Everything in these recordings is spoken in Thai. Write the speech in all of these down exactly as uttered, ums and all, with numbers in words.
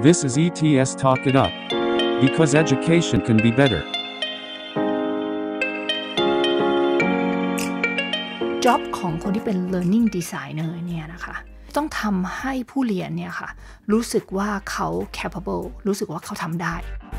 This is E T S Talk It Up because education can be better. job ของคนที่เป็น learning designer เนี่ยนะคะต้องทำให้ผู้เรียนเนี่ยค่ะรู้สึกว่าเขา capable รู้สึกว่าเขาทำได้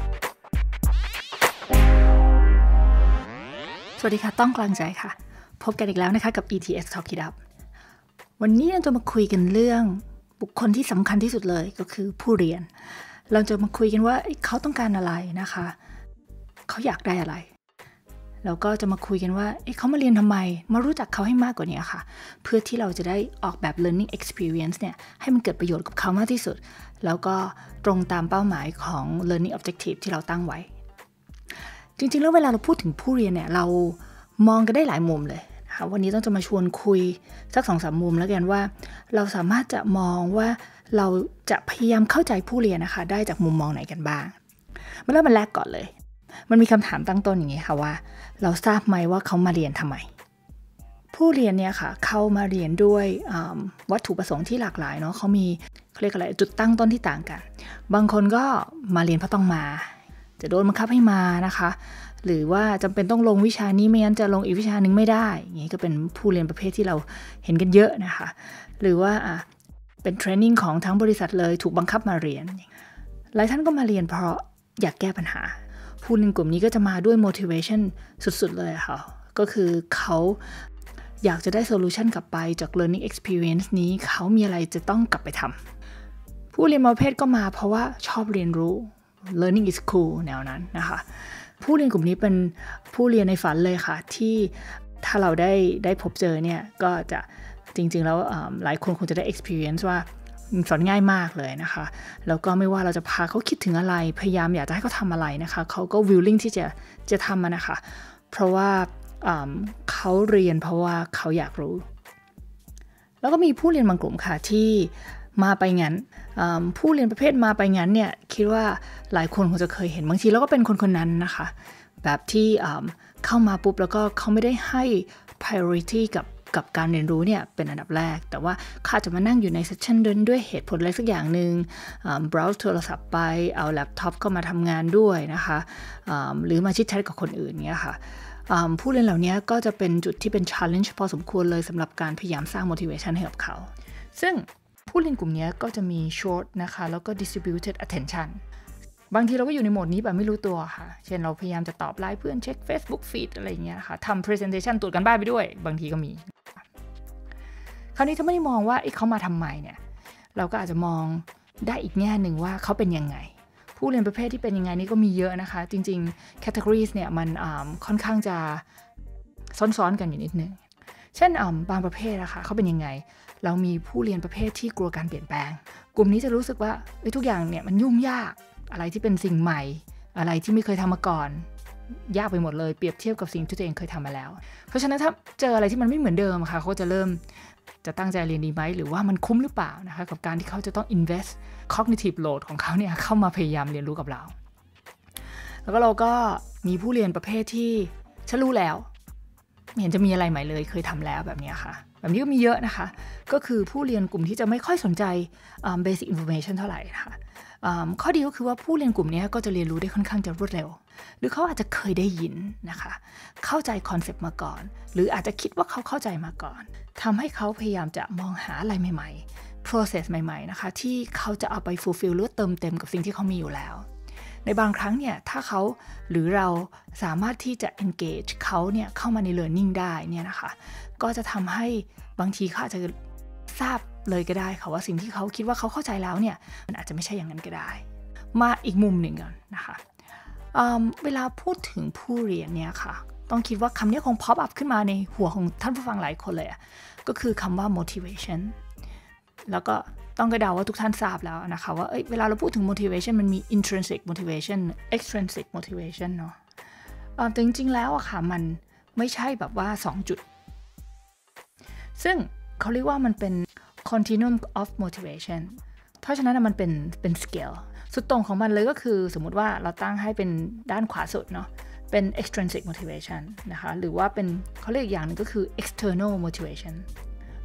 สวัสดีค่ะต้องกลางใจค่ะพบกันอีกแล้วนะคะกับ อี ที เอส Talk It Up วันนี้เราจะมาคุยกันเรื่องบุคคลที่สำคัญที่สุดเลยก็คือผู้เรียนเราจะมาคุยกันว่าเขาต้องการอะไรนะคะเขาอยากได้อะไรแล้วก็จะมาคุยกันว่าเขามาเรียนทำไมมารู้จักเขาให้มากกว่านี้ค่ะเพื่อที่เราจะได้ออกแบบ learning experience เนี่ยให้มันเกิดประโยชน์กับเขามากที่สุดแล้วก็ตรงตามเป้าหมายของ learning objective ที่เราตั้งไว้จริงๆแล้วเวลาเราพูดถึงผู้เรียนเนี่ยเรามองกันได้หลายมุมเลยนะคะวันนี้ต้องจะมาชวนคุยสัก สองสาม มุมแล้วกันว่าเราสามารถจะมองว่าเราจะพยายามเข้าใจผู้เรียนนะคะได้จากมุมมองไหนกันบ้างมาเริ่มมันแรกก่อนเลยมันมีคำถามตั้งต้นอย่างนี้ค่ะว่าเราทราบไหมว่าเขามาเรียนทำไมผู้เรียนเนี่ยค่ะเข้ามาเรียนด้วยวัตถุประสงค์ที่หลากหลายเนาะเขามีเขาเรียกอะไรจุดตั้งต้นที่ต่างกันบางคนก็มาเรียนเพราะต้องมาจะโดนบังคับให้มานะคะหรือว่าจำเป็นต้องลงวิชานี้ไม่งั้นจะลงอีกวิชานึงไม่ได้อย่างนี้ก็เป็นผู้เรียนประเภทที่เราเห็นกันเยอะนะคะหรือว่าอ่ะเป็นเทรนนิ่งของทั้งบริษัทเลยถูกบังคับมาเรียนหลายท่านก็มาเรียนเพราะอยากแก้ปัญหาผู้เรียนกลุ่มนี้ก็จะมาด้วย motivation สุดๆเลยค่ะก็คือเขาอยากจะได้ solution กลับไปจาก learning experience นี้เขามีอะไรจะต้องกลับไปทำผู้เรียนประเภทก็มาเพราะว่าชอบเรียนรู้ learning is cool แนวนั้นนะคะผู้เรียนกลุ่มนี้เป็นผู้เรียนในฝันเลยค่ะที่ถ้าเราได้ได้พบเจอเนี่ยก็จะจริงๆแล้วหลายคนคงจะได้ experience ว่าสอนง่ายมากเลยนะคะแล้วก็ไม่ว่าเราจะพาเขาคิดถึงอะไรพยายามอยากจะให้เขาทำอะไรนะคะเขาก็ willing ที่จะจะทำมันนะคะเพราะว่าเขาเรียนเพราะว่าเขาอยากรู้แล้วก็มีผู้เรียนบางกลุ่มค่ะที่มาไปงั้นผู้เรียนประเภทมาไปงั้นเนี่ยคิดว่าหลายคนคงจะเคยเห็นบางทีแล้วก็เป็นคนคนนั้นนะคะแบบที่เข้ามาปุ๊บแล้วก็เขาไม่ได้ให้ priority กับกับการเรียนรู้เนี่ยเป็นอันดับแรกแต่ว่าเขาอาจจะมานั่งอยู่ในเซสชันเดินด้วยเหตุผลอะไรสักอย่างหนึ่ง browse โทรศัพท์ไปเอาแล็ปท็อปเข้ามาทำงานด้วยนะคะหรือมาชิดแชทกับคนอื่นเนี่ยค่ะผู้เรียนเหล่านี้ก็จะเป็นจุดที่เป็น challenge พอสมควรเลยสำหรับการพยายามสร้าง motivation ให้กับเขาซึ่งผู้เรียนกลุ่มนี้ก็จะมี short นะคะแล้วก็ distributed attention บางทีเราก็อยู่ในโหมดนี้แบบไม่รู้ตัวค่ะเช่นเราพยายามจะตอบไลน์เพื่อนเช็ค Facebook feed อะไรอย่างเงี้ยค่ะทำ presentation ตรวจกันบ้านไปด้วยบางทีก็มีคราวนี้ถ้าไม่ได้มองว่าเขามาทำไมเนี่ยเราก็อาจจะมองได้อีกแง่หนึ่งว่าเขาเป็นยังไงผู้เรียนประเภทที่เป็นยังไงนี่ก็มีเยอะนะคะจริงๆ categories เนี่ยมันค่อนข้างจะซ้อนๆกันอยู่นิดนึงเช่นบางประเภทนะคะเขาเป็นยังไงเรามีผู้เรียนประเภทที่กลัวการเปลี่ยนแปลงกลุ่มนี้จะรู้สึกว่าทุกอย่างเนี่ยมันยุ่งยากอะไรที่เป็นสิ่งใหม่อะไรที่ไม่เคยทำมาก่อนยากไปหมดเลยเปรียบเทียบกับสิ่งที่ตัวเองเคยทำมาแล้วเพราะฉะนั้นถ้าเจออะไรที่มันไม่เหมือนเดิมค่ะเขาจะเริ่มจะตั้งใจเรียนดีไหมหรือว่ามันคุ้มหรือเปล่านะคะกับการที่เขาจะต้อง invest cognitive load ของเขาเนี่ยเข้ามาพยายามเรียนรู้กับเราแล้วก็เราก็มีผู้เรียนประเภทที่ฉันรู้แล้วไม่เห็นจะมีอะไรใหม่เลยเคยทำแล้วแบบนี้ค่ะแบบนี้ก็มีเยอะนะคะก็คือผู้เรียนกลุ่มที่จะไม่ค่อยสนใจ basic information เท่าไหร่นะคะข้อดีก็คือว่าผู้เรียนกลุ่มนี้ก็จะเรียนรู้ได้ค่อนข้างจะรวดเร็วหรือเขาอาจจะเคยได้ยินนะคะเข้าใจคอนเซปต์มาก่อนหรืออาจจะคิดว่าเขาเข้าใจมาก่อนทำให้เขาพยายามจะมองหาอะไรใหม่ๆ process ใหม่ๆนะคะที่เขาจะเอาไป fulfill หรือเติมเต็มกับสิ่งที่เขามีอยู่แล้วในบางครั้งเนี่ยถ้าเขาหรือเราสามารถที่จะ engage เขาเนี่ยเข้ามาใน learning ได้เนี่ยนะคะก็จะทำให้บางทีเขาอาจจะทราบเลยก็ได้ค่ะว่าสิ่งที่เขาคิดว่าเขาเข้าใจแล้วเนี่ยมันอาจจะไม่ใช่อย่างนั้นก็ได้มาอีกมุมหนึ่งกันนะคะเ, เวลาพูดถึงผู้เรียนเนี่ยค่ะต้องคิดว่าคำนี้คง pop up ขึ้นมาในหัวของท่านผู้ฟังหลายคนเลยก็คือคำว่า motivation แล้วก็ต้องกระเดาว่าทุกท่านทราบแล้วนะคะว่า เ, เวลาเราพูดถึง motivation มันมี intrinsic motivation extrinsic motivation เนาะแต่จริงๆแล้วอะค่ะมันไม่ใช่แบบว่าสองจุดซึ่งเขาเรียกว่ามันเป็น continuum of motivation เพราะฉะนั้นมันเป็นเป็น scale สุดตรงของมันเลยก็คือสมมุติว่าเราตั้งให้เป็นด้านขวาสุดเนาะเป็น extrinsic motivation นะคะหรือว่าเป็นเขาเรียกอย่างนึงก็คือ external motivation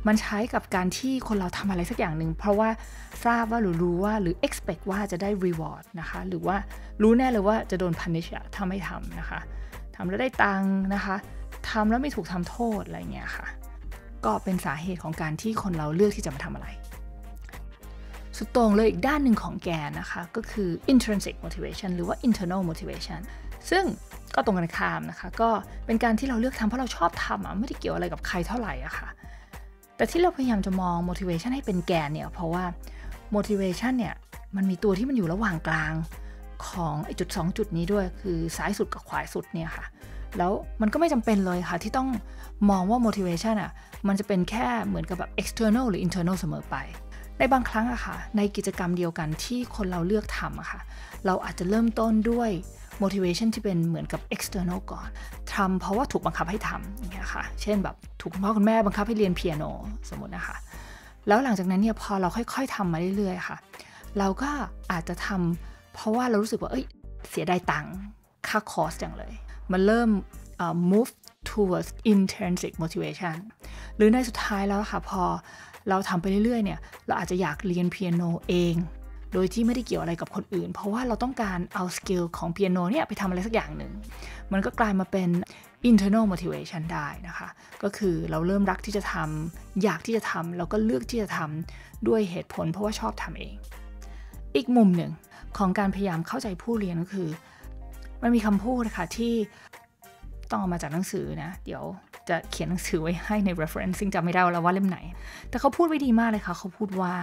มันใช้กับการที่คนเราทำอะไรสักอย่างหนึ่งเพราะว่าทราบว่าหรือรู้ว่าหรือ expect ว่าจะได้ reward นะคะหรือว่ารู้แน่เลยว่าจะโดน punish อะถ้าไม่ทำนะคะทำแล้วได้ตังค์นะคะทำแล้วไม่ถูกทำโทษอะไรเงี้ยค่ะก็เป็นสาเหตุของการที่คนเราเลือกที่จะมาทำอะไรสุดโต่งเลยอีกด้านหนึ่งของแกนนะคะก็คือ intrinsic motivation หรือว่า internal motivation ซึ่งก็ตรงกันข้ามนะคะก็เป็นการที่เราเลือกทำเพราะเราชอบทำอ่ะไม่ได้เกี่ยวอะไรกับใครเท่าไหร่อะค่ะแต่ที่เราพยายามจะมอง motivation ให้เป็นแกนเนี่ยเพราะว่า motivation เนี่ยมันมีตัวที่มันอยู่ระหว่างกลางของไอ้จุดสองจุดนี้ด้วยคือซ้ายสุดกับขวาสุดเนี่ยค่ะแล้วมันก็ไม่จำเป็นเลยค่ะที่ต้องมองว่า motivation อ่ะมันจะเป็นแค่เหมือนกับแบบ external หรือ internal เสมอไปในบางครั้งอะค่ะในกิจกรรมเดียวกันที่คนเราเลือกทำอะค่ะเราอาจจะเริ่มต้นด้วย motivation ที่เป็นเหมือนกับ external ก่อนทำเพราะว่าถูกบังคับให้ทำอย่างเงี้ยค่ะเช่นแบบถูกคุณพ่อคุณแม่บังคับให้เรียนเปียโนสมมตินะคะแล้วหลังจากนั้นเนี่ยพอเราค่อยๆทำมาเรื่อยๆค่ะเราก็อาจจะทำเพราะว่าเรารู้สึกว่าเอ้ยเสียดายตังค์ค่าคอร์สอย่างเลยมันเริ่ม uh, move towards intrinsic motivation หรือในสุดท้ายแล้วค่ะพอเราทำไปเรื่อยๆเนี่ยเราอาจจะอยากเรียนเปียโนเองโดยที่ไม่ได้เกี่ยวอะไรกับคนอื่นเพราะว่าเราต้องการเอาสกิลของเปียโนเนี่ยไปทำอะไรสักอย่างหนึ่งมันก็กลายมาเป็น internal motivation ได้นะคะก็คือเราเริ่มรักที่จะทำอยากที่จะทำแล้วก็เลือกที่จะทำด้วยเหตุผลเพราะว่าชอบทำเองอีกมุมหนึ่งของการพยายามเข้าใจผู้เรียนก็คือมันมีคำพูดนะคะที่ต้องเอามาจากหนังสือนะเดี๋ยวจะเขียนหนังสือไว้ให้ใน reference ซึ่งจำไม่ได้แล้วว่าเล่มไหนแต่เขาพูดไว้ดีมากเลยค่ะเขาพูดว่า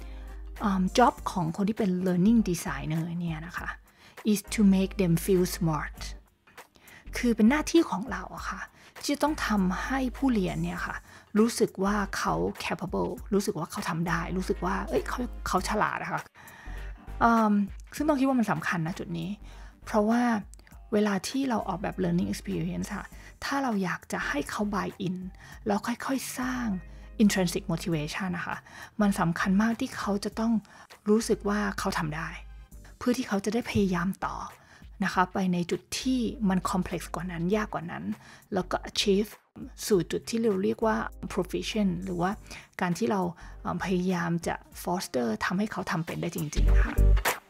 um, job ของคนที่เป็น learning designer เนี่ยนะคะ is to make them feel smart คือเป็นหน้าที่ของเราอะค่ะที่จะต้องทำให้ผู้เรียนเนี่ยค่ะรู้สึกว่าเขา capable รู้สึกว่าเขาทำได้รู้สึกว่าเอ้ยเขาเขาฉลาดนะคะ um, ซึ่งต้องคิดว่ามันสำคัญนะจุดนี้เพราะว่าเวลาที่เราออกแบบ learning experience ค่ะถ้าเราอยากจะให้เขา buy in แล้วค่อยๆสร้าง intrinsic motivation นะคะมันสำคัญมากที่เขาจะต้องรู้สึกว่าเขาทำได้เพื่อที่เขาจะได้พยายามต่อนะคะไปในจุดที่มัน complex กว่านั้นยากกว่านั้นแล้วก็ achieve สู่จุดที่เราเรียกว่า proficient หรือว่าการที่เราพยายามจะ foster ทำให้เขาทำเป็นได้จริงๆค่ะ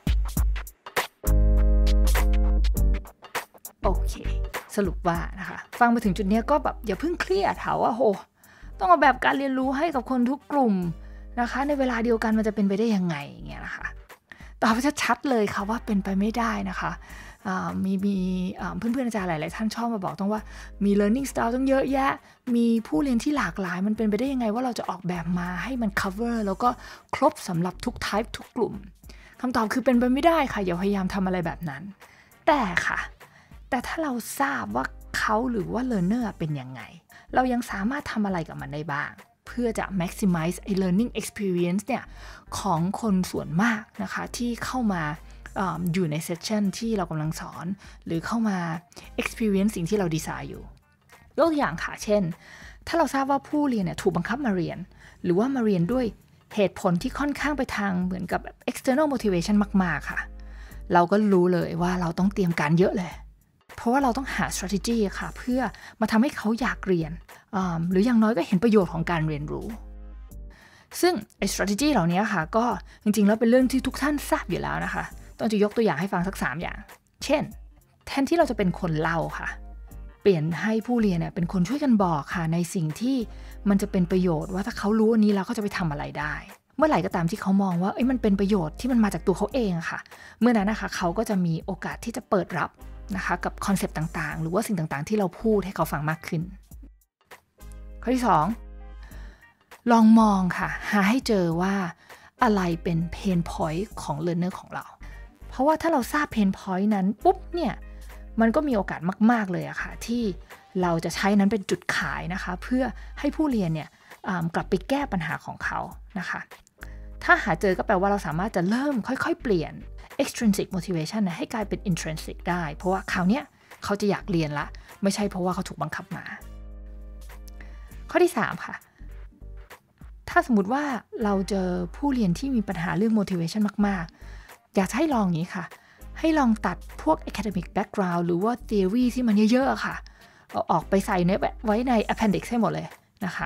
โอเคสรุปว่านะคะฟังมาถึงจุดนี้ก็แบบอย่าเพิ่งเครียดค่ะว่าโหต้องเอาแบบการเรียนรู้ให้กับคนทุกกลุ่มนะคะในเวลาเดียวกันมันจะเป็นไปได้ยังไงอย่างเงี้ยนะคะตอบชัดๆเลยค่ะว่าเป็นไปไม่ได้นะคะมีมีเพื่อนๆอาจารย์หลายๆท่านชอบมาบอกต้องว่ามี learning style ต้องเยอะแยะมีผู้เรียนที่หลากหลายมันเป็นไปได้ยังไงว่าเราจะออกแบบมาให้มัน cover แล้วก็ครบสำหรับทุก type ทุกกลุ่มคำตอบคือเป็นไปไม่ได้ค่ะอย่าพยายามทำอะไรแบบนั้นแต่ค่ะแต่ถ้าเราทราบว่าเขาหรือว่า learner เป็นยังไงเรายังสามารถทำอะไรกับมันได้บ้างเพื่อจะ maximize ไอ้ learning experience เนี่ยของคนส่วนมากนะคะที่เข้ามา อ, อยู่ในเซสชันที่เรากำลังสอนหรือเข้ามา experience สิ่งที่เราดีไซน์อยู่ยกตัวอย่างค่ะเช่นถ้าเราทราบว่าผู้เรียนเนี่ยถูกบังคับมาเรียนหรือว่ามาเรียนด้วยเหตุผลที่ค่อนข้างไปทางเหมือนกับ external motivation มากๆค่ะเราก็รู้เลยว่าเราต้องเตรียมการเยอะเลยเพราะว่าเราต้องหา strategy ค่ะเพื่อมาทำให้เขาอยากเรียนหรืออย่างน้อยก็เห็นประโยชน์ของการเรียนรู้ซึ่งไอ้ strategy เหล่านี้ค่ะก็จริงๆแล้วเป็นเรื่องที่ทุกท่านทราบอยู่แล้วนะคะต้องจะยกตัวอย่างให้ฟังสักสามอย่างเช่นแทนที่เราจะเป็นคนเล่าค่ะเปลี่ยนให้ผู้เรียนเนี่ยเป็นคนช่วยกันบอกค่ะในสิ่งที่มันจะเป็นประโยชน์ว่าถ้าเขารู้อันนี้แล้วเขาจะไปทำอะไรได้เมื่อไหร่ก็ตามที่เขามองว่าเอ้ยมันเป็นประโยชน์ที่มันมาจากตัวเขาเองค่ะเมื่อนั้นนะคะเขาก็จะมีโอกาสที่จะเปิดรับนะคะกับคอนเซปต์ต่างๆหรือว่าสิ่งต่างๆที่เราพูดให้เขาฟังมากขึ้นข้อที่สองลองมองค่ะหาให้เจอว่าอะไรเป็นเพนพอยต์ของ learner ของเราเพราะว่าถ้าเราทราบเพนพอยต์นั้นปุ๊บเนี่ยมันก็มีโอกาสมากๆเลยอะค่ะที่เราจะใช้นั้นเป็นจุดขายนะคะเพื่อให้ผู้เรียนเนี่ยกลับไปแก้ปัญหาของเขานะคะถ้าหาเจอก็แปลว่าเราสามารถจะเริ่มค่อยๆเปลี่ยนextrinsic motivation นะให้กลายเป็น intrinsic ได้เพราะว่าคราวเนี้ยเขาจะอยากเรียนละไม่ใช่เพราะว่าเขาถูกบังคับมาข้อที่สามค่ะถ้าสมมติว่าเราเจอผู้เรียนที่มีปัญหาเรื่อง motivation มากๆอยากให้ลองอย่างนี้ค่ะให้ลองตัดพวก academic background หรือว่า theory ที่มันเยอะๆค่ะเอาออกไปใส่ในไว้ใน appendix ให้หมดเลยนะคะ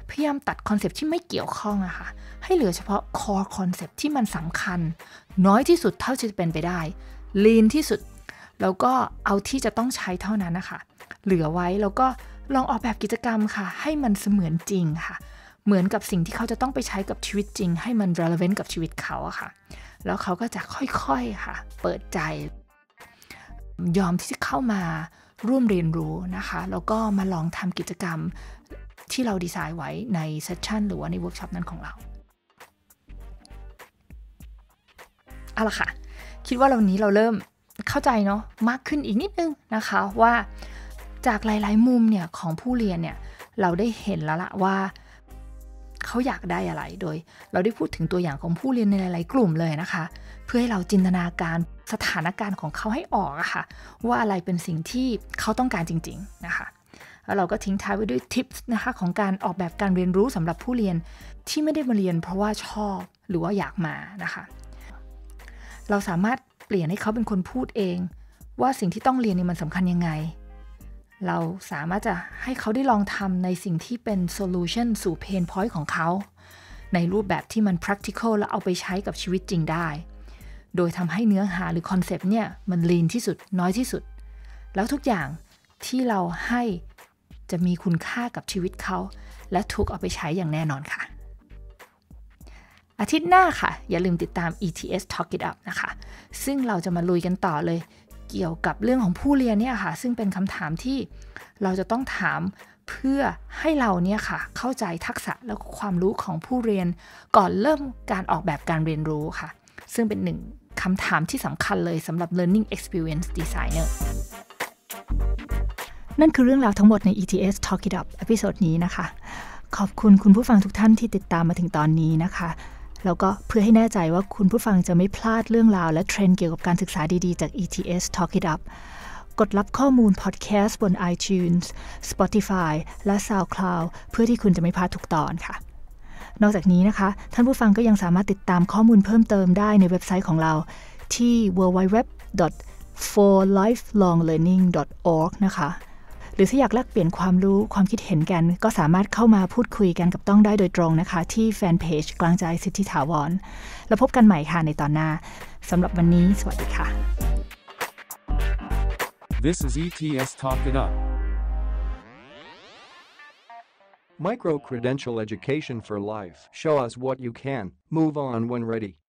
พยายามตัดคอนเซปต์ที่ไม่เกี่ยวข้องอะค่ะให้เหลือเฉพาะ core concept ที่มันสำคัญน้อยที่สุดเท่าที่จะเป็นไปได้ lean ที่สุดแล้วก็เอาที่จะต้องใช้เท่านั้นนะคะเหลือไว้แล้วก็ลองออกแบบกิจกรรมค่ะให้มันเสมือนจริงค่ะเหมือนกับสิ่งที่เขาจะต้องไปใช้กับชีวิตจริงให้มัน relevant กับชีวิตเขาอะค่ะแล้วเขาก็จะค่อยๆค่ะเปิดใจยอมที่จะเข้ามาร่วมเรียนรู้นะคะแล้วก็มาลองทำกิจกรรมที่เราดีไซน์ไว้ในเซสชันหรือว่าในเวิร์กช็อปนั้นของเราเอาล่ะค่ะคิดว่าวันนี้เราเริ่มเข้าใจเนาะมากขึ้นอีกนิดนึงนะคะว่าจากหลายๆมุมเนี่ยของผู้เรียนเนี่ยเราได้เห็นแล้วละว่าเขาอยากได้อะไรโดยเราได้พูดถึงตัวอย่างของผู้เรียนในหลายๆกลุ่มเลยนะคะเพื่อให้เราจินตนาการสถานการณ์ของเขาให้ออกอะค่ะว่าอะไรเป็นสิ่งที่เขาต้องการจริงๆนะคะแล้วเราก็ทิ้งท้ายไว้ด้วยทิปส์นะคะของการออกแบบการเรียนรู้สำหรับผู้เรียนที่ไม่ได้มาเรียนเพราะว่าชอบหรือว่าอยากมานะคะเราสามารถเปลี่ยนให้เขาเป็นคนพูดเองว่าสิ่งที่ต้องเรียนนี่มันสำคัญยังไงเราสามารถจะให้เขาได้ลองทำในสิ่งที่เป็น solution สู่ pain point ของเขาในรูปแบบที่มัน practical และเอาไปใช้กับชีวิตจริงได้โดยทำให้เนื้อหาหรือ concept เนี่ยมัน lean ที่สุดน้อยที่สุดแล้วทุกอย่างที่เราให้จะมีคุณค่ากับชีวิตเขาและถูกเอาไปใช้อย่างแน่นอนค่ะอาทิตย์หน้าค่ะอย่าลืมติดตาม อี ที เอส Talk It Up นะคะซึ่งเราจะมาลุยกันต่อเลยเกี่ยวกับเรื่องของผู้เรียนเนี่ยค่ะซึ่งเป็นคำถามที่เราจะต้องถามเพื่อให้เราเนี่ยค่ะเข้าใจทักษะและความรู้ของผู้เรียนก่อนเริ่มการออกแบบการเรียนรู้ค่ะซึ่งเป็นหนึ่งคำถามที่สำคัญเลยสำหรับ Learning Experience Designer นั่นคือเรื่องราวทั้งหมดใน อี ที เอส Talk It Up เอพิโซดนี้นะคะขอบคุณคุณผู้ฟังทุกท่านที่ติดตามมาถึงตอนนี้นะคะแล้วก็เพื่อให้แน่ใจว่าคุณผู้ฟังจะไม่พลาดเรื่องราวและเทรนด์เกี่ยวกับการศึกษาดีๆจาก อี ที เอส Talk It Up กดรับข้อมูลพอดแคสต์บน iTunes Spotify และ SoundCloud เพื่อที่คุณจะไม่พลาดทุกตอนค่ะนอกจากนี้นะคะท่านผู้ฟังก็ยังสามารถติดตามข้อมูลเพิ่มเติมได้ในเว็บไซต์ของเราที่ ดับเบิลยู ดับเบิลยู ดับเบิลยู ดอท โฟร์ ไลฟ์ลอง เลิร์นนิ่ง ดอท ออร์ก นะคะหรือถ้าอยากแลกเปลี่ยนความรู้ความคิดเห็นกันก็สามารถเข้ามาพูดคุยกันกับต้องได้โดยตรงนะคะที่แฟนเพจกลางใจสิทธิถาวรแล้วพบกันใหม่ค่ะในตอนหน้าสำหรับวันนี้สวัสดีค่ะ This is อี ที เอส Talk It Up. Micro-credential education for life. Show us what you can. Move on when ready.